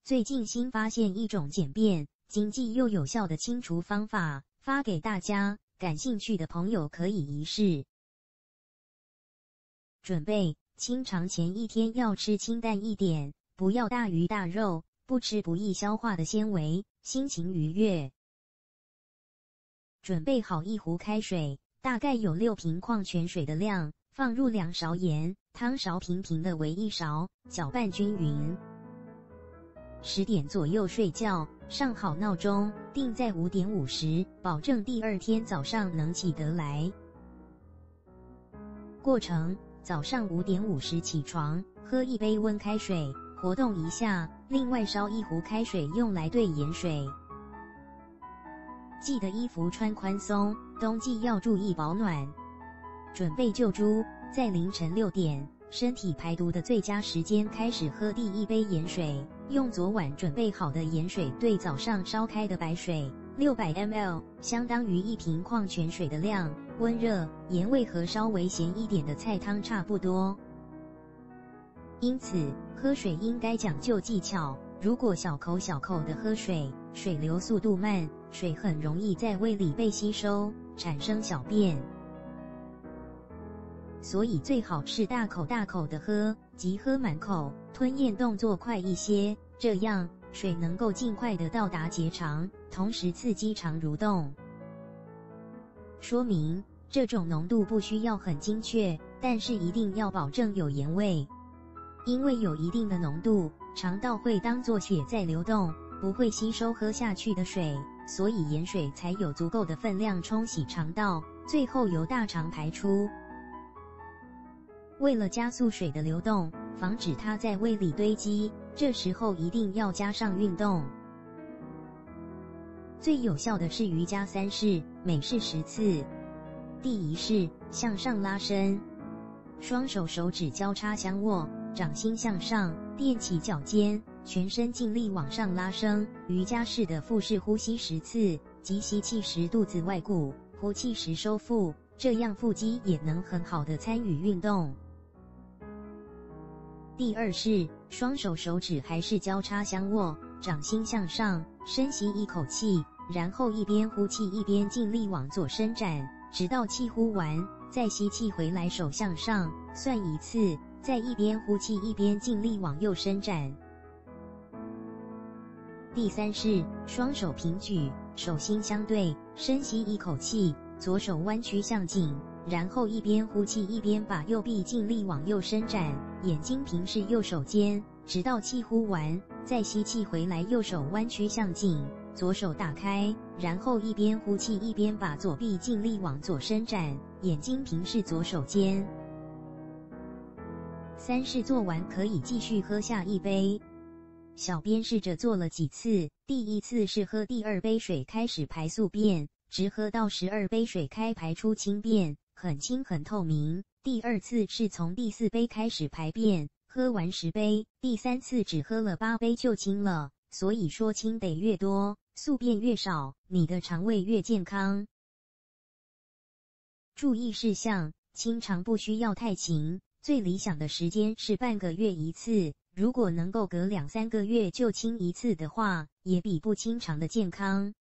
最近新发现一种简便、经济又有效的清除方法，发给大家，感兴趣的朋友可以一试。准备：清肠前一天要吃清淡一点，不要大鱼大肉，不吃不易消化的纤维，心情愉悦。准备好1壶开水，大概有6瓶矿泉水的量，放入2勺盐，汤勺平平的为1勺，搅拌均匀。10点左右睡觉，上好闹钟，定在5点50，保证第二天早上能起得来。过程：早上5点50起床，喝1杯温开水，活动一下，另外烧1壶开水用来兑盐水。记得衣服穿宽松，冬季要注意保暖。准备救猪，在凌晨6点，身体排毒的最佳时间开始喝第1杯盐水，用昨晚准备好的盐水兑早上烧开的白水，600 ml， 相当于1瓶矿泉水的量，温热，盐味和稍微咸一点的菜汤差不多。因此，喝水应该讲究技巧，如果小口小口的喝水，水流速度慢，水很容易在胃里被吸收，产生小便。所以最好是大口大口的喝，即喝满口，吞咽动作快一些，这样水能够尽快的到达结肠，同时刺激肠蠕动。说明：这种浓度不需要很精确，但是一定要保证有盐味。因为有一定的浓度，肠道会当作血在流动，不会吸收喝下去的水，所以盐水才有足够的分量冲洗肠道，最后由大肠排出。为了加速水的流动，防止它在胃里堆积，这时候一定要加上运动。最有效的是瑜伽3式，每式10次。第1式：向上拉伸，双手手指交叉相握，掌心向上，垫起脚尖，全身尽力往上拉伸。瑜伽式的腹式呼吸10次，即吸气时肚子外鼓，呼气时收腹，这样腹肌也能很好的参与运动。第2式：双手手指还是交叉相握，掌心向上，深吸一口气，然后一边呼气一边尽力往左伸展，直到气呼完，再吸气回来，手向上，算1次，再一边呼气一边尽力往右伸展。第3式：双手平举，手心相对，深吸一口气，左手弯曲向颈，然后一边呼气一边把右臂尽力往右伸展，眼睛平视右手尖，直到气呼完，再吸气回来，右手弯曲向颈，左手打开，然后一边呼气一边把左臂尽力往左伸展，眼睛平视左手尖。3式做完可以继续喝下1杯。小编试着做了几次，第1次是喝第2杯水开始排宿便，直喝到12杯水开排出清便，很清很透明。第2次是从第4杯开始排便，喝完10杯，第3次只喝了8杯就清了。所以说清得越多，宿便越少，你的肠胃越健康。注意事项：清肠不需要太勤，最理想的时间是半个月1次，如果能够隔2-3个月就清1次的话，也比不清肠的健康。